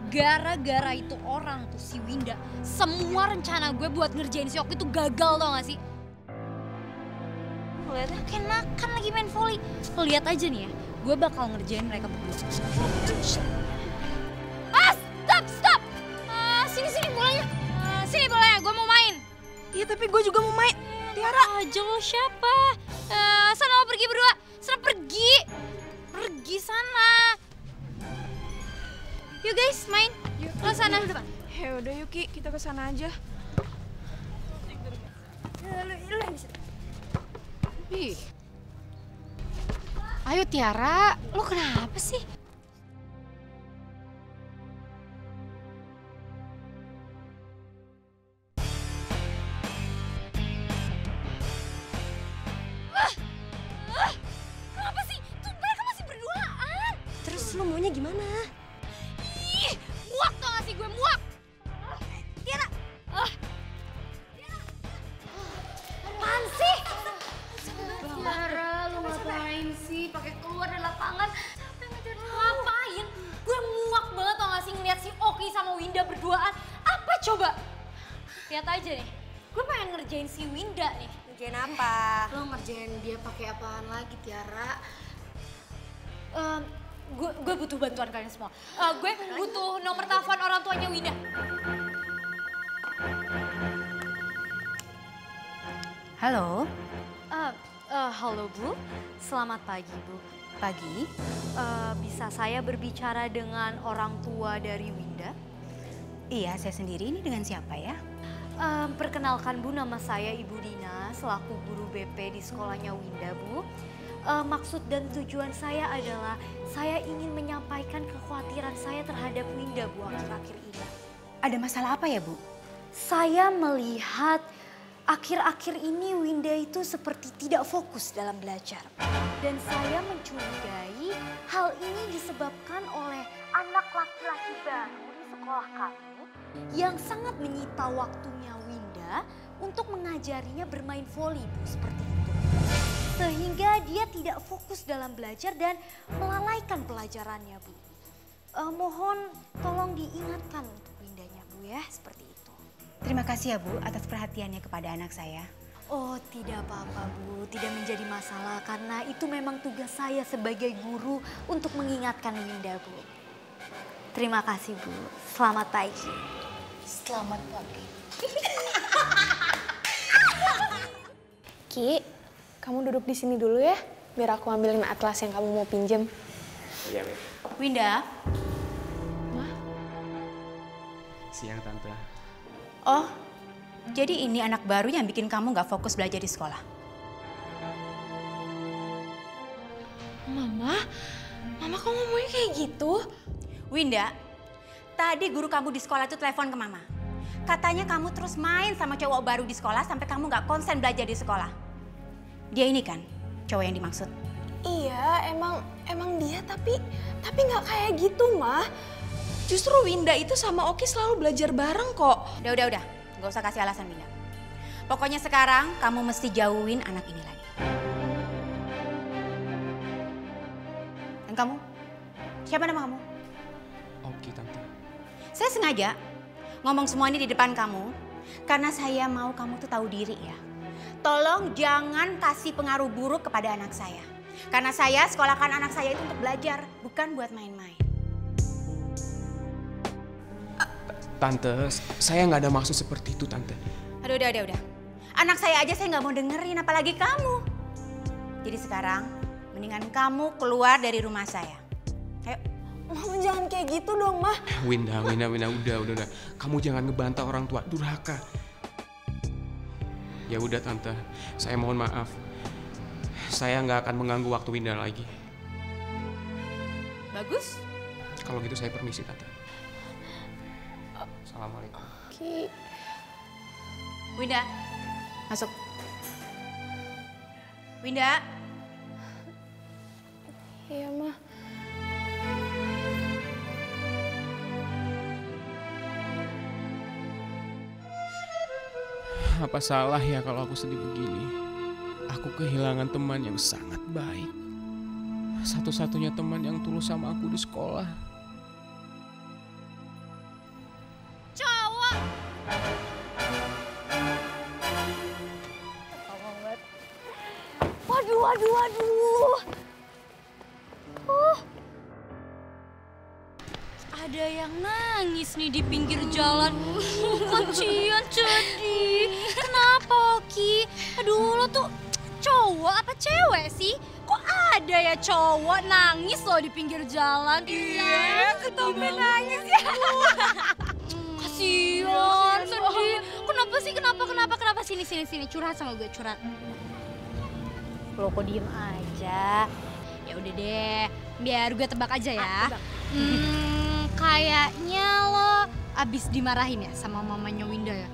Gara-gara itu orang tuh si Winda, semua rencana gue buat ngerjain si Oki tuh gagal tau gak sih? Lihatnya kayak nakan lagi main volley. Lo lihat aja nih ya, gue bakal ngerjain mereka berdua. Stop! Sini bolanya. Sini bolanya, gue mau main. Iya tapi gue juga mau main. Tiara. Aja lo siapa? Sana lo pergi berdua. Sana pergi. Pergi sana. Yuk guys, main. Yuk, lo sana depan. Ya udah Yuki, kita ke sana aja. Lu yang bisa. Ih. Ayo Tiara, lo kenapa sih? Kenapa sih? Tuh mereka masih berduaan. Terus lo maunya gimana? Ih, muak tau gak sih gue muak. Tiara. Apaan sih? Tiara, lo ngapain sih? Pakai keluar dari lapangan. Ngapain? Gue muak banget tau gak sih ngeliat si Oki sama Winda berduaan. Apa coba? Lihat aja nih, gue pengen ngerjain si Winda nih. Ngerjain apa? Lo ngerjain dia pakai apaan lagi Tiara? Gue butuh bantuan kalian semua. Gue butuh nomor telepon orang tuanya Winda. Halo, Halo Bu, selamat pagi Bu. Pagi, bisa saya berbicara dengan orang tua dari Winda? iya saya sendiri, ini dengan siapa ya? Perkenalkan Bu, nama saya Ibu Dina, selaku guru BP di sekolahnya Winda Bu. Maksud dan tujuan saya adalah saya ingin menyampaikan kekhawatiran saya terhadap Winda Bu akhir-akhir ini. Ada masalah apa ya Bu? Saya melihat akhir-akhir ini Winda itu seperti tidak fokus dalam belajar. Dan saya mencurigai hal ini disebabkan oleh anak laki-laki baru di sekolah kami yang sangat menyita waktunya Winda untuk mengajarinya bermain voli Bu, seperti itu. Sehingga dia tidak fokus dalam belajar dan melalaikan pelajarannya Bu. Mohon tolong diingatkan untuk Windanya Bu ya, seperti itu. Terima kasih ya Bu atas perhatiannya kepada anak saya. Oh tidak apa-apa Bu, tidak menjadi masalah karena itu memang tugas saya sebagai guru untuk mengingatkan Winda Bu. Terima kasih Bu, selamat pagi. Selamat pagi. Ki, kamu duduk di sini dulu ya, biar aku ambilin atlas yang kamu mau pinjem. Iya, Beb. Winda, Mah? Siang, Tante. oh jadi ini anak baru yang bikin kamu gak fokus belajar di sekolah? Mama kok ngomongnya kayak gitu? Winda, tadi guru kamu di sekolah itu telepon ke Mama. Katanya kamu terus main sama cowok baru di sekolah sampai kamu gak konsen belajar di sekolah. Dia ini kan cowok yang dimaksud? Iya, emang dia tapi nggak kayak gitu, Mah. Justru Winda itu sama Oki selalu belajar bareng kok. Udah. Gak usah kasih alasan Winda. Pokoknya sekarang kamu mesti jauhin anak ini lagi. Dan kamu? Siapa nama kamu? Oke, Tante. Saya sengaja ngomong semua ini di depan kamu karena saya mau kamu tuh tahu diri ya. Tolong jangan kasih pengaruh buruk kepada anak saya. Karena saya sekolahkan anak saya itu untuk belajar, bukan buat main-main. Tante, saya nggak ada maksud seperti itu, Tante. Aduh, udah. Anak saya aja saya nggak mau dengerin, apalagi kamu. Jadi sekarang, mendingan kamu keluar dari rumah saya. Ayo. Mama jangan kayak gitu dong, Mah. Winda, udah. Kamu jangan ngebantah orang tua, durhaka. Ya udah, Tante. Saya mohon maaf. Saya nggak akan mengganggu waktu Winda lagi. Bagus. Kalau gitu saya permisi, Tante. Assalamualaikum. Ki, Winda, masuk. Winda. iya, Mah. Apa salah ya kalau aku sedih begini? Aku kehilangan teman yang sangat baik. Satu-satunya teman yang tulus sama aku di sekolah. Aduh. Ada yang nangis nih di pinggir jalan. Kasian sedih. Kenapa, Oki? Aduh, lo tuh cowok apa cewek sih? Kok ada ya cowok nangis loh di pinggir jalan? Iya, ketumben nangis ya. Kasian, sedih. Kenapa sih? Kenapa? Sini. Curhat sama gue, curhat. Lo kok diem aja? Ya udah deh, biar gue tebak aja ya. Kayaknya lo abis dimarahin ya sama mamanya Winda ya?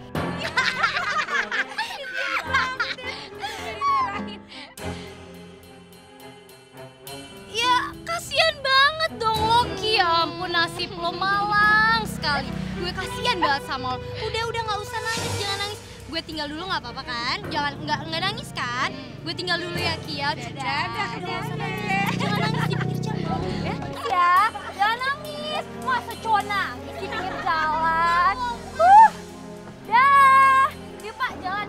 Ya kasihan banget dong Loki, ya ampun nasib lo malang sekali. Gue kasihan banget sama lo. Udah nggak usah nangis, jangan nangis. Gue tinggal dulu nggak apa-apa kan? Jangan nggak nangis kan? Gue tinggal dulu ya Kia. Jangan nangis di pinggir jalan ya. Ya, jangan nangis. Masa cowok nangis di pinggir jalan? Dah, yuk Pak jalan.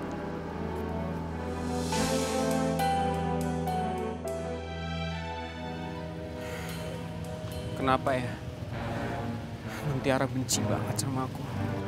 Kenapa ya? Non Tiara benci banget sama aku.